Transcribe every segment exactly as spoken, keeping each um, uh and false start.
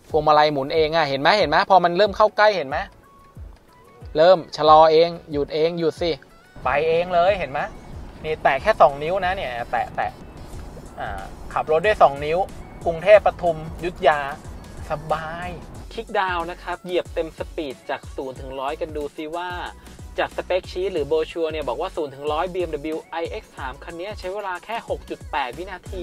พวงมาลัยหมุนเองอ่ะเห็นไหมเห็นไหมพอมันเริ่มเข้าใกล้เห็นไหมเริ่มชะลอเองหยุดเองหยุดสิไปเองเลยเห็นไหมนี่แตะแค่สองนิ้วนะเนี่ยแตะแตะขับรถด้วยสองนิ้วกรุงเทพปทุมอยุธยาสบายคลิกดาวนะครับเหยียบเต็มสปีดจากศูนย์ถึงร้อยกันดูซิว่าจากสเปคชีทหรือโบชัวเนี่ยบอกว่าศูนย์ถึงร้อย บี เอ็ม ดับเบิลยู ไอ เอ็กซ์ สาม คันนี้ใช้เวลาแค่ หกจุดแปด วินาที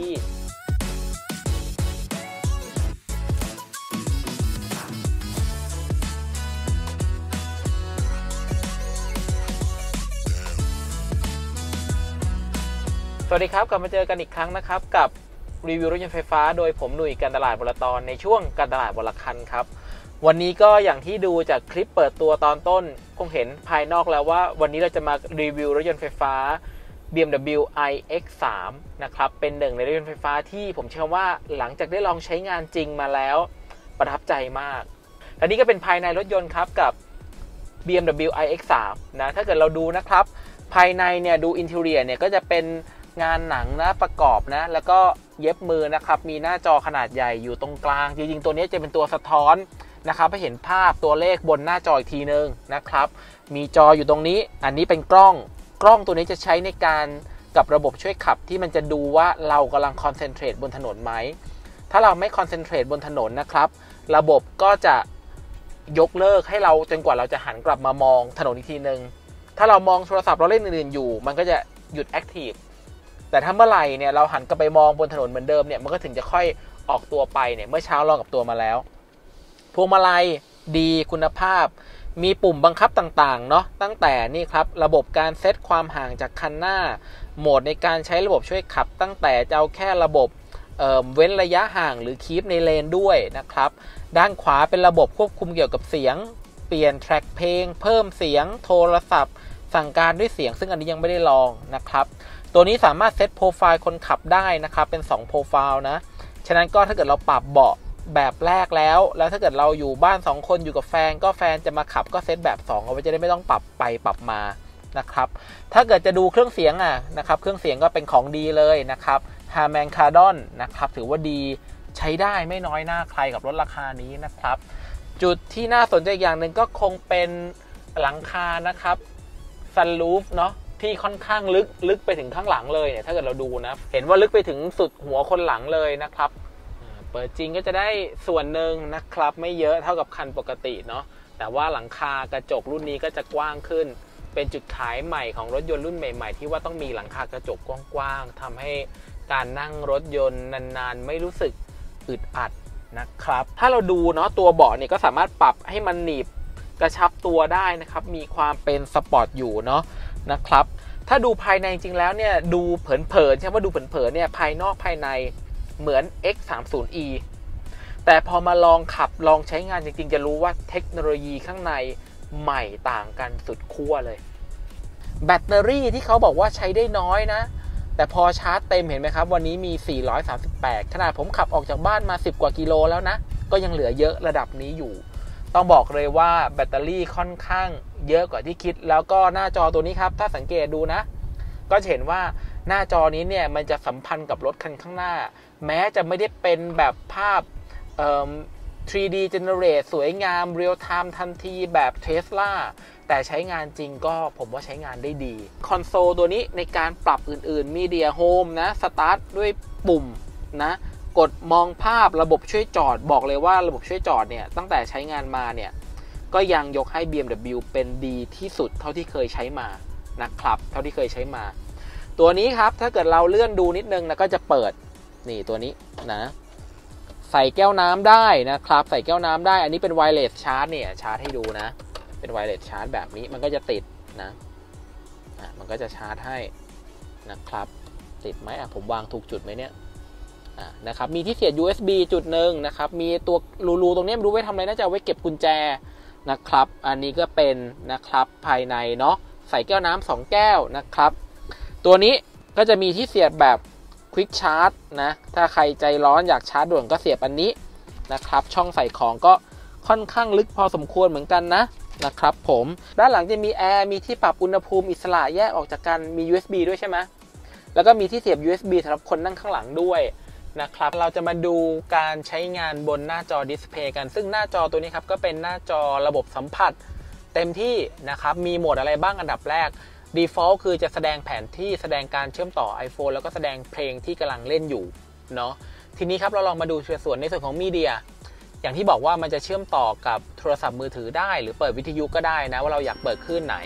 สวัสดีครับกลับมาเจอกันอีกครั้งนะครับกับรีวิวรถยนต์ไฟฟ้าโดยผมหนุ่ยการตลาดวรตอนในช่วงการตลาดวรคันครับวันนี้ก็อย่างที่ดูจากคลิปเปิดตัวตอนต้นคงเห็นภายนอกแล้วว่าวันนี้เราจะมารีวิวรถยนต์ไฟฟ้า บี เอ็ม ดับเบิลยู ไอ เอ็กซ์ สาม นะครับเป็นหนึ่งในรถยนต์ไฟฟ้าที่ผมเชื่อว่าหลังจากได้ลองใช้งานจริงมาแล้วประทับใจมากและนี่ก็เป็นภายในรถยนต์ครับกับ บี เอ็ม ดับเบิลยู ไอ เอ็กซ์ สาม นะถ้าเกิดเราดูนะครับภายในเนี่ยดูอินทีเรียเนี่ยก็จะเป็นงานหนังนะประกอบนะแล้วก็เย็บมือนะครับมีหน้าจอขนาดใหญ่อยู่ตรงกลางจริงๆตัวนี้จะเป็นตัวสะท้อนนะครับให้เห็นภาพตัวเลขบนหน้าจออีกทีนึงนะครับมีจออยู่ตรงนี้อันนี้เป็นกล้องกล้องตัวนี้จะใช้ในการกับระบบช่วยขับที่มันจะดูว่าเรากำลังคอนเซนเทรตบนถนนไหมถ้าเราไม่คอนเซนเทรตบนถนนนะครับระบบก็จะยกเลิกให้เราจนกว่าเราจะหันกลับมามองถนนอีกทีนึงถ้าเรามองโทรศัพท์เราเล่นอื่นๆอยู่มันก็จะหยุดแอคทีฟแต่ถ้าเมื่อไหร่เนี่ยเราหันกลับไปมองบนถนนเหมือนเดิมเนี่ยมันก็ถึงจะค่อยออกตัวไปเนี่ยเมื่อเช้าลองกับตัวมาแล้วพวงมาลัยดีคุณภาพมีปุ่มบังคับต่างๆเนาะตั้งแต่นี่ครับระบบการเซตความห่างจากคันหน้าโหมดในการใช้ระบบช่วยขับตั้งแต่จะเอาแค่ระบบเอ่อเว้นระยะห่างหรือคีปในเลนด้วยนะครับด้านขวาเป็นระบบควบคุมเกี่ยวกับเสียงเปลี่ยนแทร็กเพลงเพิ่มเสียงโทรศัพท์สั่งการด้วยเสียงซึ่งอันนี้ยังไม่ได้ลองนะครับตัวนี้สามารถเซตโปรไฟล์คนขับได้นะครับเป็นสองโปรไฟล์นะฉะนั้นก็ถ้าเกิดเราปรับเบาะแบบแรกแล้วแล้วถ้าเกิดเราอยู่บ้านสองคนอยู่กับแฟนก็แฟนจะมาขับก็เซตแบบสองเอาไว้จะได้ไม่ต้องปรับไปปรับมานะครับถ้าเกิดจะดูเครื่องเสียงอ่ะนะครับเครื่องเสียงก็เป็นของดีเลยนะครับ Harman Kardon นะครับถือว่าดีใช้ได้ไม่น้อยหน้าใครกับรถราคานี้นะครับจุดที่น่าสนใจอย่างหนึ่งก็คงเป็นหลังคานะครับ Sunroof เนาะที่ค่อนข้างลึกลึกไปถึงข้างหลังเลยเนี่ยถ้าเกิดเราดูนะเห็นว่าลึกไปถึงสุดหัวคนหลังเลยนะครับเปิดจริงก็จะได้ส่วนหนึ่งนะครับไม่เยอะเท่ากับคันปกติเนาะแต่ว่าหลังคากระจกรุ่นนี้ก็จะกว้างขึ้นเป็นจุดขายใหม่ของรถยนต์รุ่นใหม่ๆที่ว่าต้องมีหลังคากระจกกว้างๆทำให้การนั่งรถยนต์นานๆไม่รู้สึกอึดอัดนะครับถ้าเราดูเนาะตัวเบาะเนี่ยก็สามารถปรับให้มันหนีบกระชับตัวได้นะครับมีความเป็นสปอร์ตอยู่เนาะนะครับถ้าดูภายในจริงๆแล้วเนี่ยดูเผินๆใช่ไหมว่าดูเผินๆเนี่ยภายนอกภายในเหมือน เอ็กซ์ สามสิบ อี แต่พอมาลองขับลองใช้งานจริงๆจะรู้ว่าเทคโนโลยีข้างในใหม่ต่างกันสุดขั้วเลยแบตเตอรี่ที่เขาบอกว่าใช้ได้น้อยนะแต่พอชาร์จเต็มเห็นไหมครับวันนี้มีสี่ร้อยสามสิบแปดขนาดผมขับออกจากบ้านมาสิบกว่ากิโลแล้วนะก็ยังเหลือเยอะระดับนี้อยู่ต้องบอกเลยว่าแบตเตอรี่ค่อนข้างเยอะกว่าที่คิดแล้วก็หน้าจอตัวนี้ครับถ้าสังเกตดูนะก็จะเห็นว่าหน้าจอนี้เนี่ยมันจะสัมพันธ์กับรถคันข้างหน้าแม้จะไม่ได้เป็นแบบภาพเอ่อ ทรี ดี generate สวยงาม real time ทันทีแบบ Tesla แต่ใช้งานจริงก็ผมว่าใช้งานได้ดีคอนโซลตัวนี้ในการปรับอื่นๆ Media Home นะ Start ด้วยปุ่มนะกดมองภาพระบบช่วยจอดบอกเลยว่าระบบช่วยจอดเนี่ยตั้งแต่ใช้งานมาเนี่ยก็ยังยกให้ บี เอ็ม ดับเบิลยู เป็นดีที่สุดเท่าที่เคยใช้มานะครับเท่าที่เคยใช้มาตัวนี้ครับถ้าเกิดเราเลื่อนดูนิดนึงนะก็จะเปิดนี่ตัวนี้นะใส่แก้วน้ำได้นะครับใส่แก้วน้ำได้อันนี้เป็นไวเลสชาร์จเนี่ยชาร์จให้ดูนะเป็นไวเลสชาร์จแบบนี้มันก็จะติดนะอ่ะมันก็จะชาร์จให้นะครับติดไหมอ่ะผมวางถูกจุดไหมเนี่ยนะครับมีที่เสียบ ยู เอส บี จุดหนึ่งนะครับมีตัวรูๆตรงนี้ไม่รู้ไว้ทำอะไรน่าจะเอาไว้เก็บกุญแจนะครับอันนี้ก็เป็นนะครับภายในเนาะใส่แก้วน้ำสองแก้วนะครับตัวนี้ก็จะมีที่เสียบแบบ Quick Charge นะถ้าใครใจร้อนอยากชาร์จด่วนก็เสียบอันนี้นะครับช่องใส่ของก็ค่อนข้างลึกพอสมควรเหมือนกันนะนะครับผมด้านหลังจะมีแอร์มีที่ปรับอุณหภูมิอิสระแยกออกจากกันมี ยู เอส บี ด้วยใช่ไหมแล้วก็มีที่เสียบ ยู เอส บี สำหรับคนนั่งข้างหลังด้วยนะครับเราจะมาดูการใช้งานบนหน้าจอดิสเพย์กันซึ่งหน้าจอตัวนี้ครับก็เป็นหน้าจอระบบสัมผัสเต็มที่นะครับมีโหมดอะไรบ้างอันดับแรก Default คือจะแสดงแผนที่แสดงการเชื่อมต่อ iPhone แล้วก็แสดงเพลงที่กำลังเล่นอยู่เนาะทีนี้ครับเราลองมาดูส่วนในส่วนของมีเดียอย่างที่บอกว่ามันจะเชื่อมต่อกับโทรศัพท์มือถือได้หรือเปิดวิทยุก็ได้นะว่าเราอยากเปิดคลื่นไหน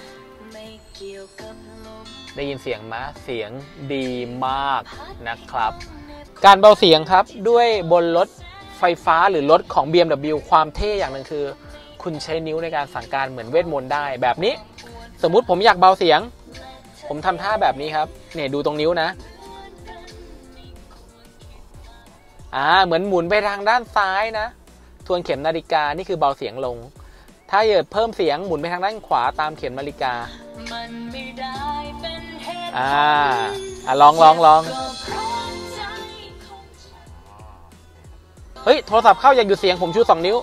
ได้ยินเสียงไหมเสียงดีมากนะครับการเบาเสียงครับด้วยบนรถไฟฟ้าหรือรถของ บี เอ็ม ดับเบิลยู ความเท่อย่างหนึ่งคือคุณใช้นิ้วในการสั่งการเหมือนเวทมนต์ได้แบบนี้สมมุติผมอยากเบาเสียงผมทำท่าแบบนี้ครับเนี่ยดูตรงนิ้วนะอ่าเหมือนหมุนไปทางด้านซ้ายนะทวนเข็มนาฬิกานี่คือเบาเสียงลงถ้าอยากเพิ่มเสียงหมุนไปทางด้านขวาตามเข็มนาฬิกาอ่าอ่ะลองลองลองเฮ้ยโทรศัพท์เข้าอยากหยุดเสียงผมชูสองนิ้ว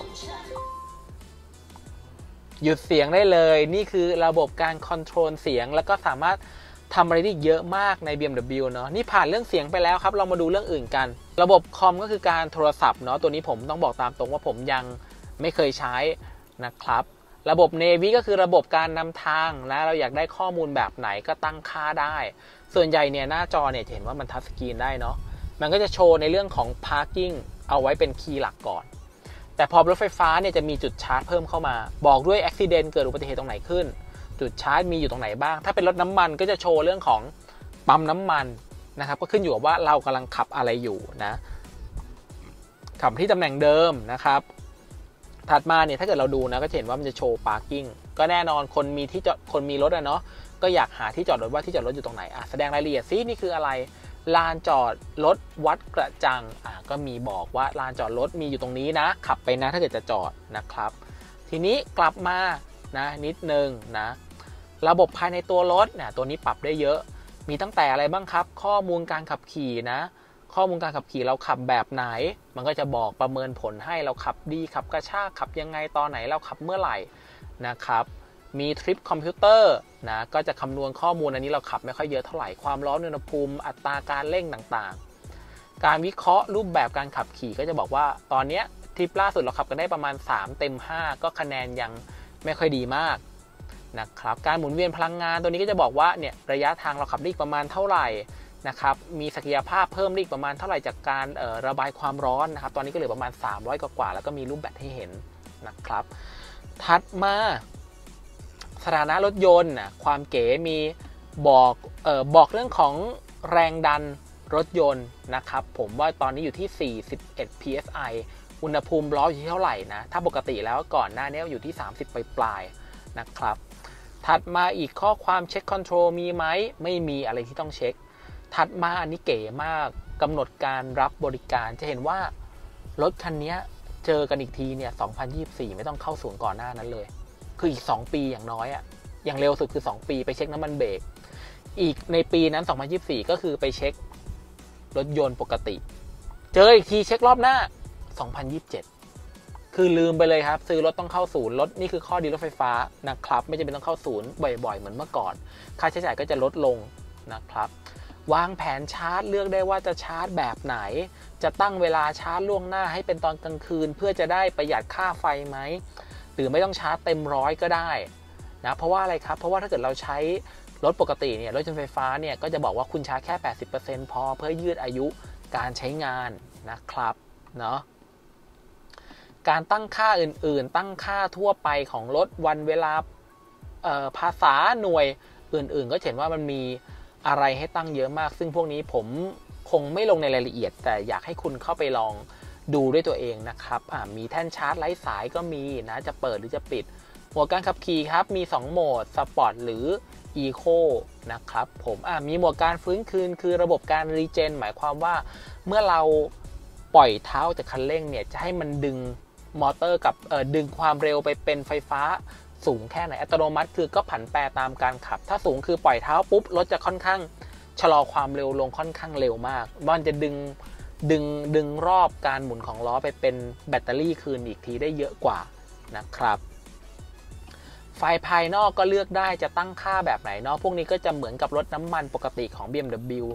หยุดเสียงได้เลยนี่คือระบบการคอนโทรลเสียงแล้วก็สามารถทำอะไรได้เยอะมากใน บี เอ็ม ดับเบิลยู เนาะนี่ผ่านเรื่องเสียงไปแล้วครับเรามาดูเรื่องอื่นกันระบบคอมก็คือการโทรศัพท์เนาะตัวนี้ผมต้องบอกตามตรงว่าผมยังไม่เคยใช้นะครับระบบ Navi ก็คือระบบการนำทางนะเราอยากได้ข้อมูลแบบไหนก็ตั้งค่าได้ส่วนใหญ่เนี่ยหน้าจอเนี่ยจะเห็นว่ามันทัชสกรีนได้เนาะมันก็จะโชว์ในเรื่องของ Parking เอาไว้เป็นคีย์หลักก่อนแต่พอรถไฟฟ้าเนี่ยจะมีจุดชาร์จเพิ่มเข้ามาบอกด้วย Accident เกิดอุบัติเหตุตรงไหนขึ้นจุดชาร์จมีอยู่ตรงไหนบ้างถ้าเป็นรถน้ำมันก็จะโชว์เรื่องของปั๊มน้ำมันนะครับก็ขึ้นอยู่กับว่าเรากำลังขับอะไรอยู่นะขับที่ตำแหน่งเดิมนะครับถัดมาเนี่ยถ้าเกิดเราดูนะก็จะเห็นว่ามันจะโชว์ Parking ก็แน่นอนคนมีที่จอดคนมีรถอะเนาะก็อยากหาที่จอดรถว่าที่จอดรถอยู่ตรงไหนอ่ะแสดงรายละเอียดซินี่คืออะไรลานจอดรถวัดกระจังอ่ะก็มีบอกว่าลานจอดรถมีอยู่ตรงนี้นะขับไปนะถ้าเกิดจะจอดนะครับทีนี้กลับมานะนิดนึงนะระบบภายในตัวรถเนี่ยตัวนี้ปรับได้เยอะมีตั้งแต่อะไรบ้างครับข้อมูลการขับขี่นะข้อมูลการขับขี่เราขับแบบไหนมันก็จะบอกประเมินผลให้เราขับดีขับกระชากขับยังไงตอนไหนเราขับเมื่อไหร่นะครับมีทริปคอมพิวเตอร์นะก็จะคำนวณข้อมูลอันนี้เราขับไม่ค่อยเยอะเท่าไหร่ความร้อนอุณหภูมิอัตราการเร่งต่างๆการวิเคราะห์รูปแบบการขับขี่ก็จะบอกว่าตอนนี้ทริปล่าสุดเราขับกันได้ประมาณสามเต็มห้าก็คะแนนยังไม่ค่อยดีมากนะครับการหมุนเวียนพลังงานตัวนี้ก็จะบอกว่าเนี่ยระยะทางเราขับได้ประมาณเท่าไหร่นะครับมีศักยภาพเพิ่มได้ประมาณเท่าไหร่จากการระบายความร้อนนะครับตอนนี้ก็เหลือประมาณสามร้อยกว่าแล้วก็มีรูปแบตให้เห็นนะครับถัดมาสถานะรถยนต์นะความเก๋มีบอกเอ่อบอกเรื่องของแรงดันรถยนต์นะครับผมว่าตอนนี้อยู่ที่สี่สิบเอ็ด พี เอส ไอ อุณหภูมิล้ออยู่ที่เท่าไหร่นะถ้าปกติแล้วก่อนหน้านี้อยู่ที่สามสิบปลายๆนะครับถัดมาอีกข้อความเช็คคอนโทรลมีไหมไม่มีอะไรที่ต้องเช็คถัดมาอันนี้เก๋มากกำหนดการรับบริการจะเห็นว่ารถคันนี้เจอกันอีกทีเนี่ยสองพันยี่สิบสี่ไม่ต้องเข้าศูนย์ก่อนหน้านั้นเลยคืออีกสองปีอย่างน้อยอ่ะอย่างเร็วสุดคือสองปีไปเช็คน้ำมันเบรกอีกในปีนั้นสองพันยี่สิบสี่ก็คือไปเช็ครถยนต์ปกติเจออีกทีเช็ครอบหน้าสองพันยี่สิบเจ็ดคือลืมไปเลยครับซื้อรถต้องเข้าศูนย์รถนี่คือข้อดีรถไฟฟ้านะครับไม่จำเป็นต้องเข้าศูนย์บ่อยๆเหมือนเมื่อก่อนค่าใช้จ่ายก็จะลดลงนะครับวางแผนชาร์จเลือกได้ว่าจะชาร์จแบบไหนจะตั้งเวลาชาร์จล่วงหน้าให้เป็นตอนกลางคืนเพื่อจะได้ประหยัดค่าไฟไหมหรือไม่ต้องชาร์จเต็มร้อยก็ได้นะเพราะว่าอะไรครับเพราะว่าถ้าเกิดเราใช้รถปกติเนี่ยรถยนต์ไฟฟ้าเนี่ยก็จะบอกว่าคุณชาร์จแค่ แปดสิบเปอร์เซ็นต์ พอเพื่อยืดอายุการใช้งานนะครับเนาะการตั้งค่าอื่นๆตั้งค่าทั่วไปของรถวันเวลาภาษาหน่วยอื่นๆก็เห็นว่ามันมีอะไรให้ตั้งเยอะมากซึ่งพวกนี้ผมคงไม่ลงในรายละเอียดแต่อยากให้คุณเข้าไปลองดูด้วยตัวเองนะครับมีแท่นชาร์จไร้สายก็มีนะจะเปิดหรือจะปิดโหมดการขับขี่ครับมีสองโหมดสปอร์ตหรือ Eco นะครับผมมีโหมดการฟื้นคืนคือระบบการรีเจนหมายความว่าเมื่อเราปล่อยเท้าจากคันเร่งเนี่ยจะให้มันดึงมอเตอร์กับดึงความเร็วไปเป็นไฟฟ้าสูงแค่ไหนอัตโนมัติคือก็ผันแปรตามการขับถ้าสูงคือปล่อยเท้าปุ๊บรถจะค่อนข้างชะลอความเร็วลงค่อนข้างเร็วมากมันจะดึงดึงดึงรอบการหมุนของล้อไปเป็นแบตเตอรี่คืนอีกทีได้เยอะกว่านะครับไฟภายนอกก็เลือกได้จะตั้งค่าแบบไหนเนาะพวกนี้ก็จะเหมือนกับรถน้ำมันปกติของ บี เอ็ม ดับเบิลยู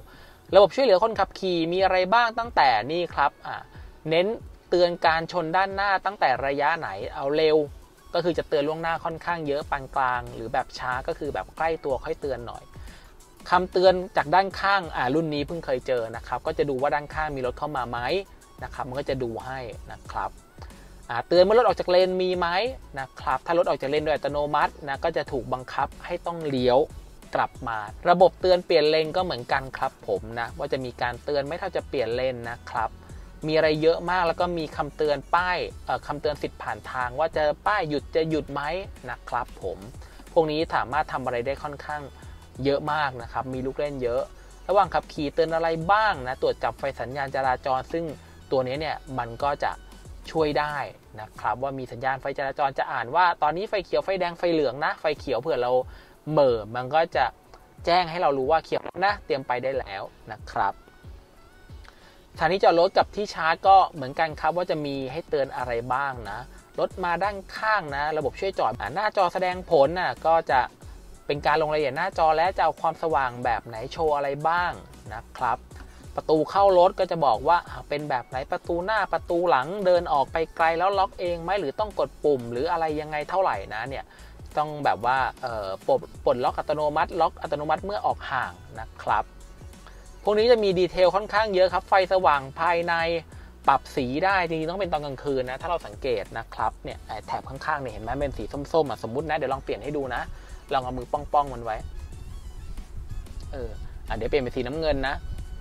ระบบช่วยเหลือคนขับขี่มีอะไรบ้างตั้งแต่นี่ครับอ่าเน้นเตือนการชนด้านหน้าตั้งแต่ระยะไหนเอาเร็วก็คือจะเตือนล่วงหน้าค่อนข้างเยอะปานกลางหรือแบบช้าก็คือแบบใกล้ตัวค่อยเตือนหน่อยคำเตือนจากด้านข้างอ่ารุ่นนี้เพิ่งเคยเจอนะครับก็จะดูว่าด้านข้างมีรถเข้ามาไหมนะครับมันก็จะดูให้นะครับเตือนเมื่อรถออกจากเลนมีไหมนะครับถ้ารถออกจากเลนโดยอัตโนมัตินะก็จะถูกบังคับให้ต้องเลี้ยวกลับมาระบบเตือนเปลี่ยนเลนก็เหมือนกันครับผมนะว่าจะมีการเตือนไม่เท่าจะเปลี่ยนเลนนะครับมีอะไรเยอะมากแล้วก็มีคำเตือนป้ายคำเตือนสิทธิ์ผ่านทางว่าจะป้ายหยุดจะหยุดไหมนะครับผมพวกนี้สามารถทำอะไรได้ค่อนข้างเยอะมากนะครับมีลูกเล่นเยอะระหว่างขับขี่เตือนอะไรบ้างนะตรวจจับไฟสัญญาณจราจรซึ่งตัวนี้เนี่ยมันก็จะช่วยได้นะครับว่ามีสัญญาณไฟจราจรจะอ่านว่าตอนนี้ไฟเขียวไฟแดงไฟเหลืองนะไฟเขียวเผื่อเราเหม่อมันก็จะแจ้งให้เรารู้ว่าเขียวนะเตรียมไปได้แล้วนะครับสถานีจอดรถกับที่ชาร์จก็เหมือนกันครับว่าจะมีให้เตือนอะไรบ้างนะรถมาด้านข้างนะระบบช่วยจอดหน้าจอแสดงผลนะก็จะเป็นการลงรายละเอียดหน้าจอและจะเอาความสว่างแบบไหนโชว์อะไรบ้างนะครับประตูเข้ารถก็จะบอกว่าเป็นแบบไหนประตูหน้าประตูหลังเดินออกไปไกลแล้วล็อกเองไหมหรือต้องกดปุ่มหรืออะไรยังไงเท่าไหร่นะเนี่ยต้องแบบว่าปลดปลดล็อกอัตโนมัติล็อกอัตโนมัติเมื่อออกห่างนะครับพวกนี้จะมีดีเทลค่อนข้างเยอะครับไฟสว่างภายในปรับสีได้จริงๆต้องเป็นตอนกลางคืนนะถ้าเราสังเกตนะครับเนี่ยแถบข้างๆเนี่ยเห็นไหมเป็นสีส้มๆอ่ะสมมุตินะเดี๋ยวลองเปลี่ยนให้ดูนะลองเอามือป้องๆมันไว้เอออ่ะเดี๋ยวเปลี่ยนเป็นสีน้ำเงินนะ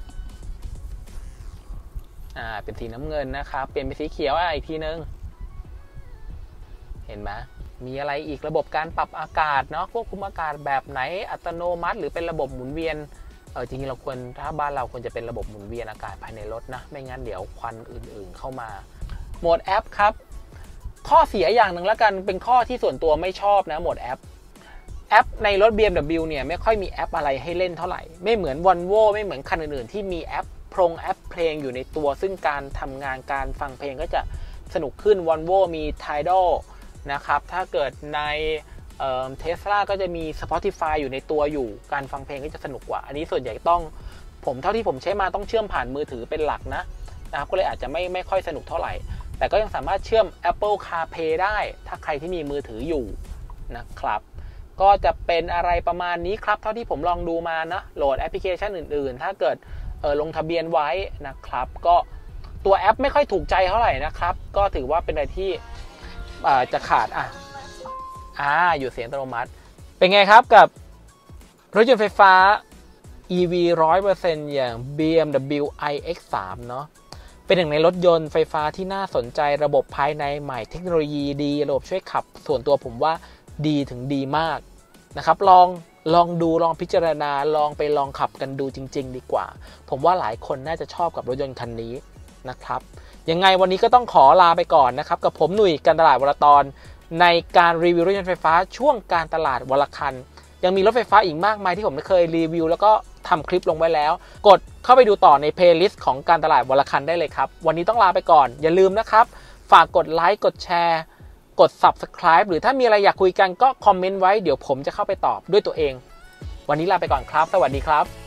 อ่าเป็นสีน้ำเงินนะครับเปลี่ยนเป็นสีเขียวอ่ะอีกทีนึงเห็นไหมมีอะไรอีกระบบการปรับอากาศเนาะควบคุมอากาศแบบไหนอัตโนมัติหรือเป็นระบบหมุนเวียนเออจริงๆเราควรถ้าบ้านเราควรจะเป็นระบบหมุนเวียนอากาศภายในรถนะไม่งั้นเดี๋ยวควันอื่นๆเข้ามาโหมดแอปครับข้อเสียอย่างหนึ่งแล้วกันเป็นข้อที่ส่วนตัวไม่ชอบนะโหมดแอปแอปในรถ บี เอ็ม ดับเบิลยู เนี่ยไม่ค่อยมีแอปอะไรให้เล่นเท่าไหร่ไม่เหมือน Volvo ไม่เหมือนคันอื่นๆที่มีแอปโปรงแอปเพลงอยู่ในตัวซึ่งการทำงานการฟังเพลงก็จะสนุกขึ้น Volvo มี Tidal นะครับถ้าเกิดในเอ่อ Tesla ก็จะมี Spotify อยู่ในตัวอยู่การฟังเพลงก็จะสนุกกว่าอันนี้ส่วนใหญ่ต้องผมเท่าที่ผมใช้มาต้องเชื่อมผ่านมือถือเป็นหลักนะนะครับก็เลยอาจจะไม่ไม่ค่อยสนุกเท่าไหร่แต่ก็ยังสามารถเชื่อม Apple CarPlay ได้ถ้าใครที่มีมือถืออยู่นะครับก็จะเป็นอะไรประมาณนี้ครับเท่าที่ผมลองดูมานะโหลดแอปพลิเคชันอื่นๆถ้าเกิดเออลงทะเบียนไว้นะครับก็ตัวแอปไม่ค่อยถูกใจเท่าไหร่นะครับก็ถือว่าเป็นอะไรที่จะขาดอ่ะอ่าอยู่เสียงอัตโนมัติเป็นไงครับกับรถยนต์ไฟฟ้า อี วี หนึ่งร้อยเปอร์เซ็นต์ อย่าง บี เอ็ม ดับเบิลยู ไอ เอ็กซ์ สาม เนาะเป็นหนึ่งในรถยนต์ไฟฟ้าที่น่าสนใจระบบภายในใหม่เทคโนโลยีดีระบบช่วยขับส่วนตัวผมว่าดีถึงดีมากนะครับลองลองดูลองพิจารณาลองไปลองขับกันดูจริงๆดีกว่าผมว่าหลายคนน่าจะชอบกับรถยนต์คันนี้นะครับยังไงวันนี้ก็ต้องขอลาไปก่อนนะครับกับผมหนุ่ยการตลาดวรตอนในการรีวิวรถยนต์ไฟฟ้าช่วงการตลาดวรคันยังมีรถไฟฟ้าอีกมากมายที่ผมไม่เคยรีวิวแล้วก็ทำคลิปลงไว้แล้วกดเข้าไปดูต่อในเพลย์ลิสต์ของการตลาดวรคันได้เลยครับวันนี้ต้องลาไปก่อนอย่าลืมนะครับฝากกดไลค์กดแชร์กด ซับสไครบ์ หรือถ้ามีอะไรอยากคุยกันก็คอมเมนต์ไว้เดี๋ยวผมจะเข้าไปตอบด้วยตัวเองวันนี้ลาไปก่อนครับสวัสดีครับ